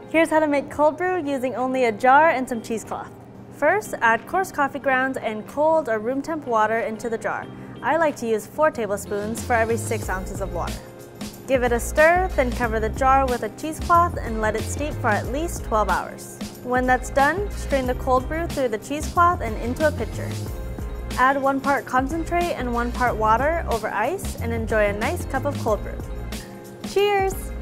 Here's how to make cold brew using only a jar and some cheesecloth. First, add coarse coffee grounds and cold or room temp water into the jar. I like to use 4 tablespoons for every 6 ounces of water. Give it a stir, then cover the jar with a cheesecloth and let it steep for at least 12 hours. When that's done, strain the cold brew through the cheesecloth and into a pitcher. Add 1 part concentrate and 1 part water over ice and enjoy a nice cup of cold brew. Cheers!